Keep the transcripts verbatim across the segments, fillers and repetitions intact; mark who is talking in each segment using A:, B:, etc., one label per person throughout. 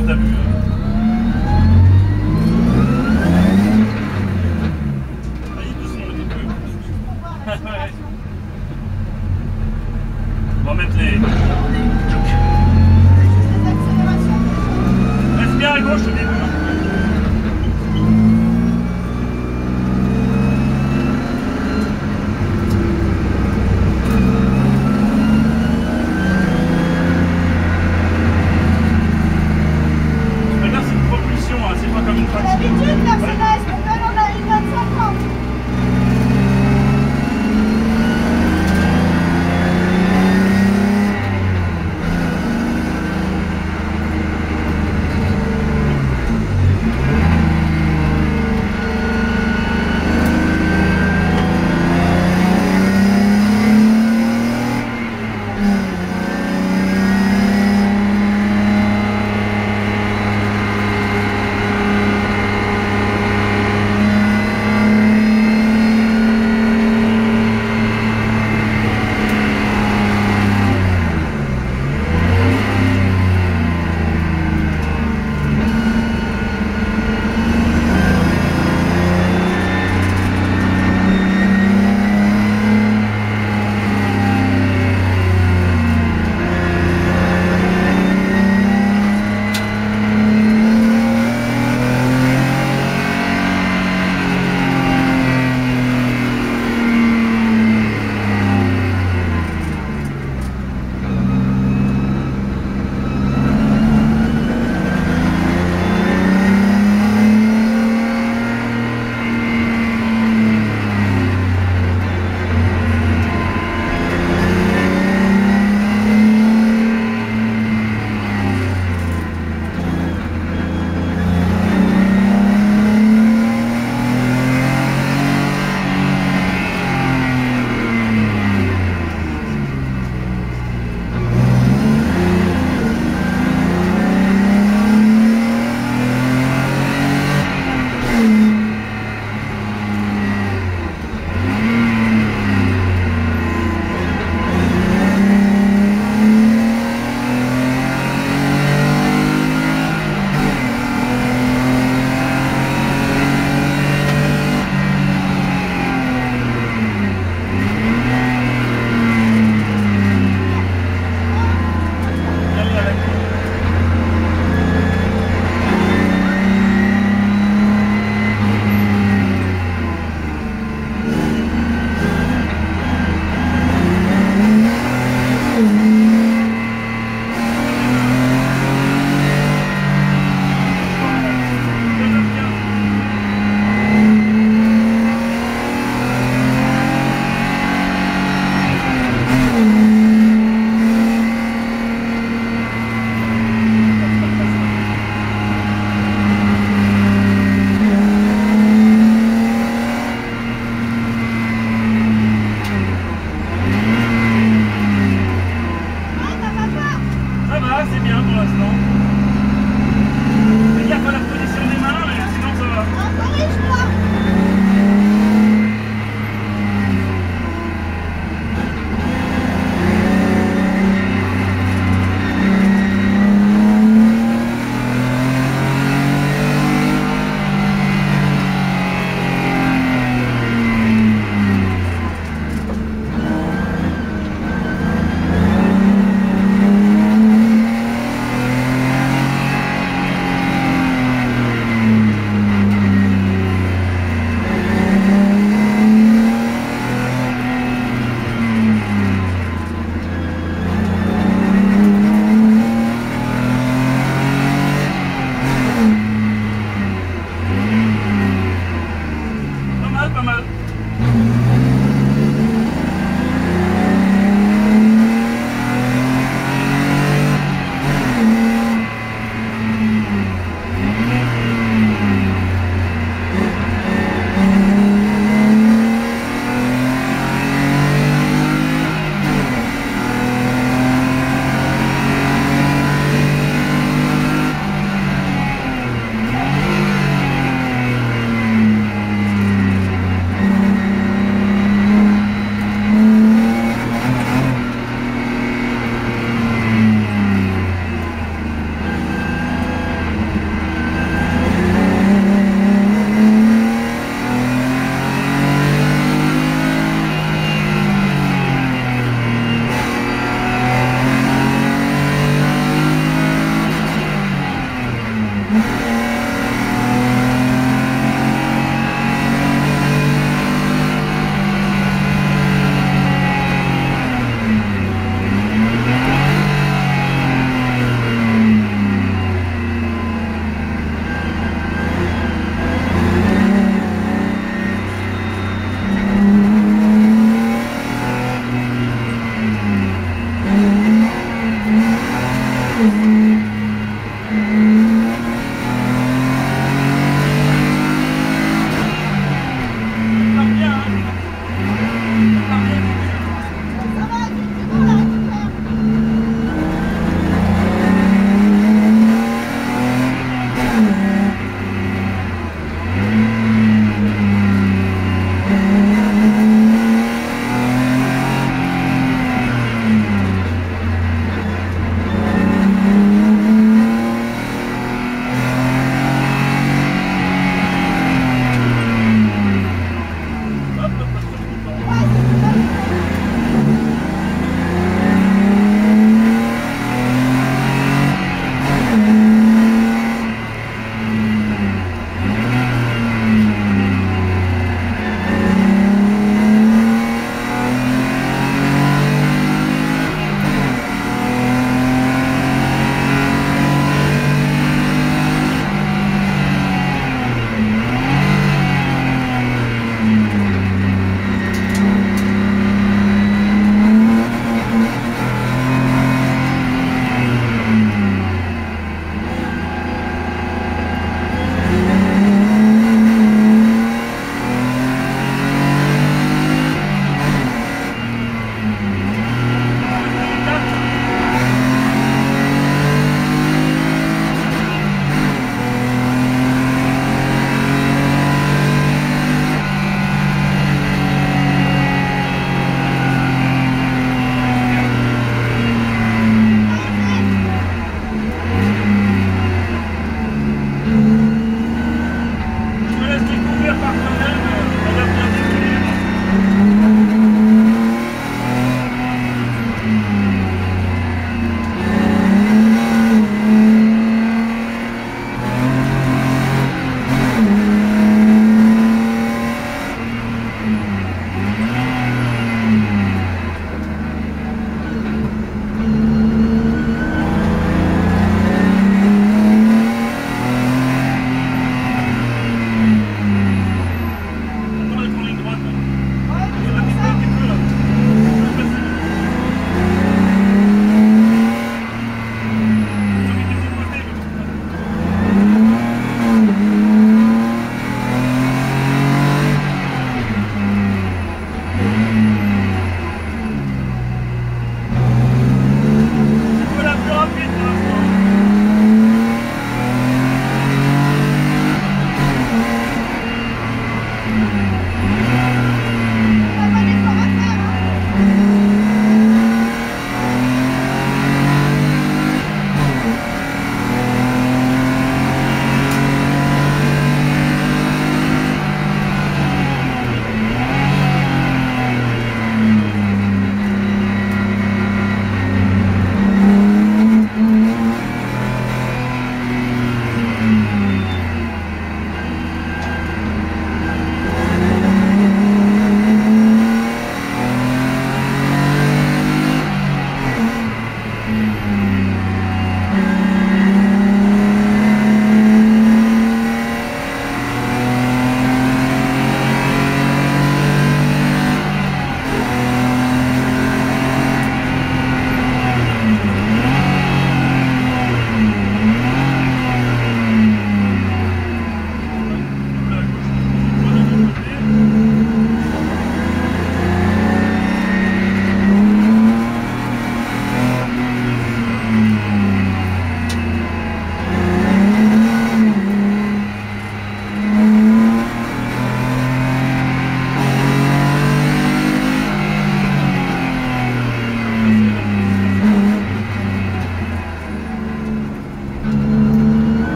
A: grave, t'as vu. Allez, doucement au début. On va mettre les... Reste bien à gauche au début.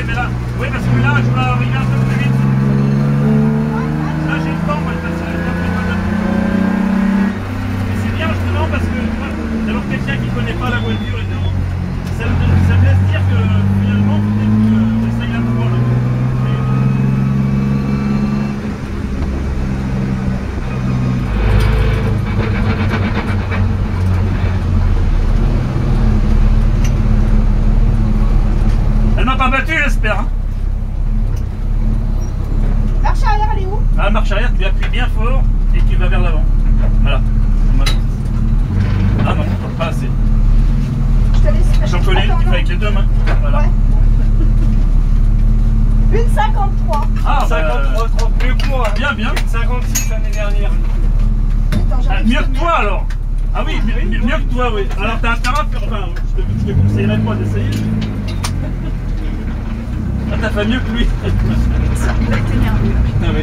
A: mais là, oui, parce que là, je dois arriver un peu plus vite. Là, j'ai le temps, moi, je passe le temps. Et c'est bien, justement, parce que d'avoir quelqu'un qui ne connaît pas la voiture et tout, ça me, ça me laisse dire que finalement, peut-être que j'essaye la fois là. Elle m'a pas battu, j'espère. Hein.
B: Marche arrière, elle est où?
A: Ah, marche arrière, tu appuies bien fort et tu vas vers l'avant. Voilà. Ah non, pas assez.
B: Je te laisse.
A: J'en connais, tu fais avec les deux mains. Voilà.
B: Ouais. Une cinquante-trois.
A: Ah,
C: cinquante-trois,
A: bah,
C: trente, mieux que moi.
A: bien, bien.
C: cinquanté-six l'année dernière.
B: Attends,
A: Ah,
B: j'arrive
A: mieux
B: sur
A: que
B: le
A: toi
B: mur.
A: alors. Ah oui, mieux, mieux- mieux que toi, oui. Alors t'as intérêt à faire. Enfin, je te, je te conseillerais pas d'essayer. Ah, t'as fait mieux que lui.
B: Ça va être énervé.
A: Ah, oui.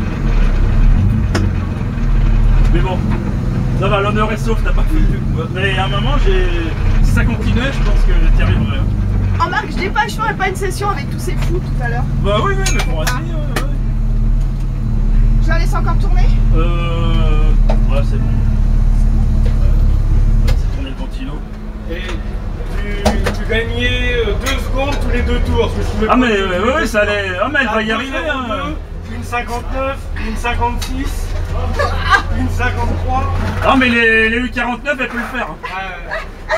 A: Mais bon, ça va, l'honneur est sauf, t'as pas fait mieux que moi. Mais à un moment, j'ai. Si ça continuait, je pense que t'y arriverais. Hein.
B: Oh Marc, je dis pas que je ferais pas une session avec tous ces fous tout à l'heure.
A: Bah oui, oui, mais pour essayer, ouais, ouais.
B: Je la laisse encore tourner?
A: Euh. Ouais, c'est bon. Ouais, c'est tourner le ventilo.
C: Et tu, tu gagnais euh, deux secondes tous les deux tours. Parce que je pouvais
A: Ah,
C: pas
A: mais
C: te-
A: ouais, ouais, ouais, ça allait. Ah, mais elle va y
C: Une
A: arriver, hein.
C: cinquante-deux, Une cinquante-neuf, une cinquante-six, une cinquante-trois.
A: Ah, mais les, les U quarante-neuf, elle peut le faire. Hein.
C: Euh,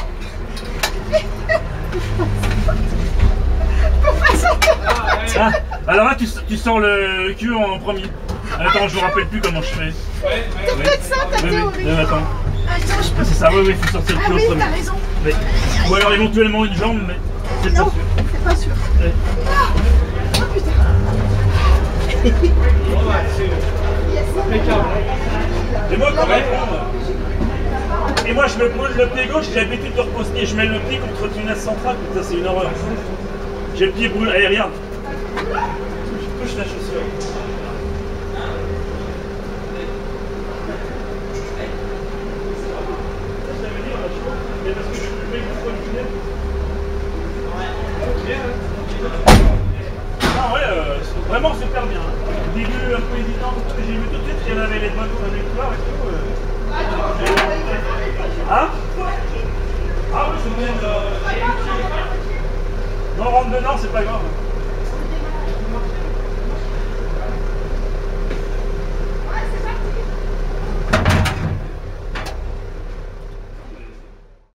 C: ah, ouais.
A: Ah, alors là, tu, tu sors le cul en premier. Attends, je me rappelle plus comment je fais.
C: Ouais, ouais,
B: C'est
C: ouais.
B: peut-être ça ta
A: Oui, oui,
B: théorie.
A: oui, attends.
B: Attends, je peux.
A: C'est ça, oui, oui, il faut sortir le
B: Ah
A: cul
B: oui,
A: en
B: t'as
A: premier.
B: raison.
A: Mais- ou alors éventuellement une jambe, mais c'est pas
B: Non,
A: sûr.
B: c'est pas sûr.
A: Ouais.
B: Oh putain.
C: Bon, ouais, c'est
B: Yes.
C: impeccable.
A: Et moi, quand
C: Ouais.
A: même, et moi, je me pose le pied gauche, j'ai l'habitude de reposter. Je mets le pied contre une aisse centrale, putain, c'est une horreur. J'ai le pied brûlé. Allez, regarde. Touche la chaussure. Mais parce que je le mets contre le tunnel. Ah ouais, euh, c'est vraiment super bien. Hein. Au début un peu hésitant, parce que j'ai vu tout de suite qu'il y en avait les bonnes trajectoires et tout. Euh... Hein? Ah oui, c'est bien. Euh... Non, rentre dedans, c'est pas grave.